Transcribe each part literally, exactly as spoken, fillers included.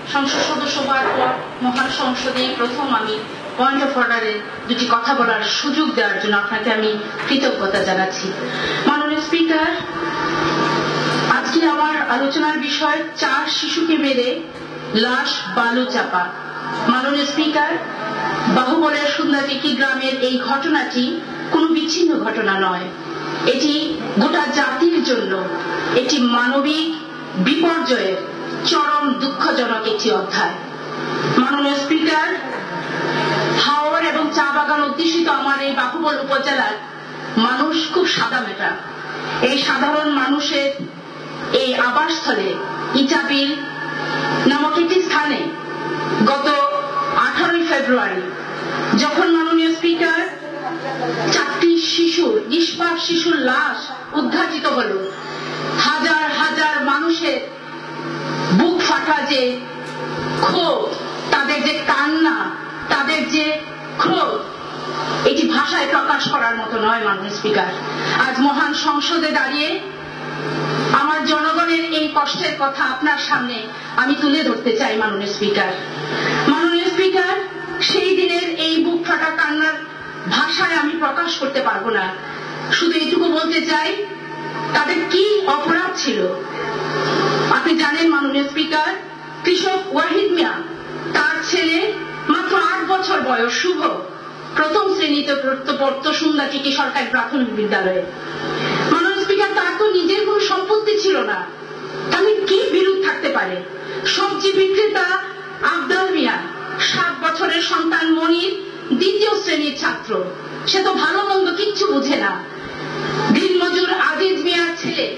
সংসদ সদস্য হওয়ার পর মহান সংসদে প্রথম আমি পয়েন্ট অফ অর্ডারে দুটি কথা বলার সুযোগ দেওয়ার জন্য আপনাকে আমি কৃতজ্ঞতা জানাচ্ছি। মাননীয় স্পিকার, আজকে আমার আলোচনার বিষয় চার শিশুকে মেরে লাশ বালু চাপা। মাননীয় স্পিকার, বাহুবলের সুন্দরটিকি গ্রামের এই ঘটনাটি কোনো বিচ্ছিন্ন ঘটনা নয়, এটি গোটা জাতির জন্য একটি মানবিক বিপর্যয়ের চরম দুঃখজনক একটি অধ্যায়। মাননীয় স্পিকার, হাওর এবং চা বাগান অধ্যুষিত আমার এই বাহুবল উপজেলার মানুষ খুব সাদামাটা। এই সাধারণ মানুষের এই আবাসস্থলে ইটাবিল নামক একটি স্থানে গত আঠারোই ফেব্রুয়ারি যখন মাননীয় স্পিকার চারটি শিশুর নিষ্পাপ শিশুর লাশ উদ্ঘাটিত হল, হাজার হাজার মানুষের বুক ফাটা যে ক্ষোভ, তাদের যে কান্না, তাদের যে ক্ষোভ, এটি ভাষায় প্রকাশ করার মতো নয়। মাননীয় স্পিকার, আজ মহান সংসদে দাঁড়িয়ে আমার জনগণের এই কষ্টের কথা আপনার সামনে আমি তুলে ধরতে চাই। মাননীয় স্পিকার, মাননীয় স্পিকার, সেই দিনের এই বুক ফাটা কান্নার ভাষায় আমি প্রকাশ করতে পারবো না, শুধু এটুকু বলতে চাই তাদের কি অপরাধ ছিল। আপনি জানেন মাননীয় স্পিকার, কৃষক ওয়াহিদ মিয়া, তার ছেলে মাত্র আট বছর বয়স, শুভ, প্রথম শ্রেণীতে পড়তো সুন্দরটিকি সরকারি প্রাথমিক বিদ্যালয়ে। মাননীয় স্পিকার, তার তো নিজের কোন সম্পত্তি ছিল না, তাহলে কি বিরোধ থাকতে পারে। সবজি বিক্রেতা আবদাল মিয়া, সাত বছরের সন্তান মনির দ্বিতীয় শ্রেণীর ছাত্র, সে তো ভালো মন্দ কিচ্ছু বুঝে না। দিনমজুর আজিজ মিয়ার ছেলে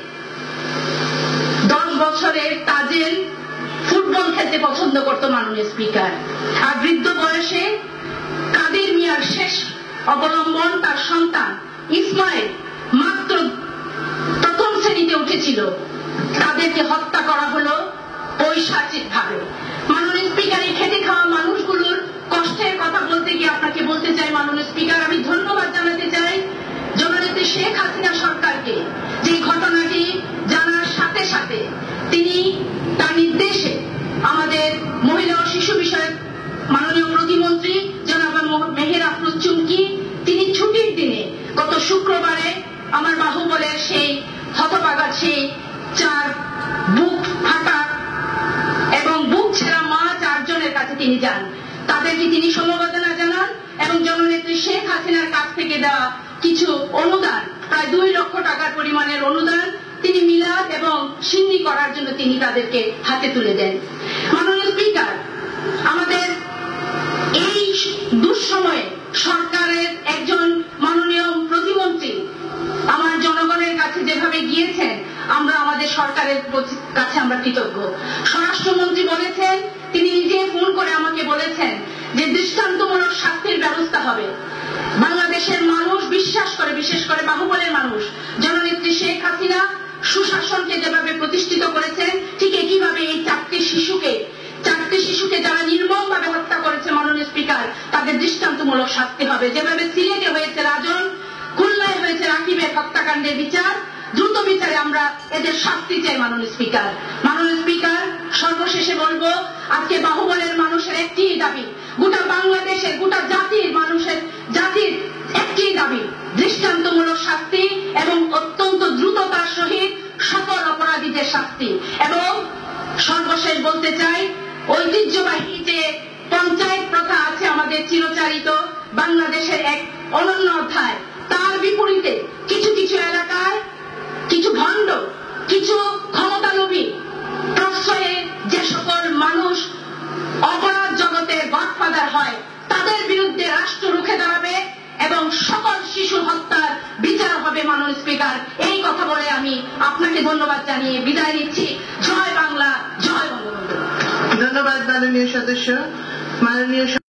দশ বছরের তাজেল ফুটবল খেলতে পছন্দ করত। মাননীয় স্পিকার, আর বৃদ্ধ বয়সে কাদের মিয়ার শেষ অবলম্বন তার সন্তান ইসমাইল মাত্র প্রথম শ্রেণীতে উঠেছিল, তাদেরকে হত্যা করা হলো পৈশাচিক ভাবে। মাননীয় স্পিকার, এই খেটে খাওয়া মানুষগুলোর কষ্টের কথা বলতে গিয়ে আপনাকে বলতে চাই মাননীয় স্পিকার, আমি ধন্যবাদ জানাতে চাই জননেত্রী শেখ হাসিনা সরকারকে, যে ঘটনাটি জানার সাথে সাথে তিনি তার নির্দেশে আমাদের মহিলা ও শিশু বিষয়ক মাননীয় প্রতিমন্ত্রী জনাব মেহের আফরোজ চুমকি, তিনি ছুটির দিনে গত শুক্রবারে আমার বাহুবলের সেই হতভাগা সেই চার বুক ফাটা এবং বুক ছেঁড়া মা চারজনের কাছে তিনি যান, তাদেরকে তিনি সমবেদনা জানান এবং জননেত্রী শেখ হাসিনার কাছ থেকে দেওয়া কিছু অনুদান, প্রায় দুই লক্ষ টাকার পরিমাণের অনুদান তিনি মিলাদ এবং সিন্নি করার জন্য তিনি তাদেরকে হাতে তুলে দেন। মাননীয় স্পিকার, আমাদের এই দুঃসময়ে সরকারের একজন মাননীয় প্রতিমন্ত্রী আমার জনগণের কাছে যেভাবে গিয়েছেন, আমরা আমাদের সরকারের কাছে আমরা কৃতজ্ঞ। স্বরাষ্ট্রমন্ত্রী বলেছেন, তিনি নিজে ফোন করে আমাকে বলেছেন যে দৃষ্টান্তমূলক শাস্তির ব্যবস্থা হবে। বাংলাদেশের মানুষ বিশ্বাস করে, বিশেষ করে বাহুবলের মানুষ, জননেত্রী শেখ হাসিনা সুশাসনকে যেভাবে প্রতিষ্ঠিত করেছেন, ঠিক একইভাবে এই চারটি শিশুকে চারটি শিশুকে যারা নির্মম ভাবে হত্যা করেছে মাননীয় স্পিকার, তাদের দৃষ্টান্তমূলক শাস্তি হবে। যেভাবে সিলেটে হয়েছে রাজন, খুলনায় হয়েছে রাকিবের হত্যাকাণ্ডের বিচার, দ্রুত বিচারে আমরা এদের শাস্তি চাই মাননীয় স্পিকার। মাননীয় স্পিকার, সর্বশেষে বলবো, আজকে বাহুবলের মানুষের একটি দাবি, গোটা বাংলাদেশের গোটা জাতির মানুষের জাতির একটি দাবি, দৃষ্টান্তমূলক শাস্তি এবং অত্যন্ত দ্রুততার সহিত সকল অপরাধীদের শাস্তি। এবং সর্বশেষ বলতে চাই, ঐতিহ্যবাহী যে পঞ্চায়েত প্রথা আছে আমাদের চিরচারিত বাংলাদেশের এক অনন্য অধ্যায়, তার বিপরীতে কিছু কিছু এলাকায় কিছু ভণ্ড, কিছু ক্ষমতালোভী প্রশ্রয়ে যে সকল মানুষ অপরাধ জগতে গডফাদার হয়, তাদের বিরুদ্ধে রাষ্ট্র রুখে দাঁড়াবে এবং সকল শিশু হত্যার বিচার হবে। মাননীয় স্পিকার, এই কথা বলে আমি আপনাকে ধন্যবাদ জানিয়ে বিদায় নিচ্ছি। জয় বাংলা, জয় বঙ্গবন্ধু। ধন্যবাদ মাননীয় সদস্য। মাননীয়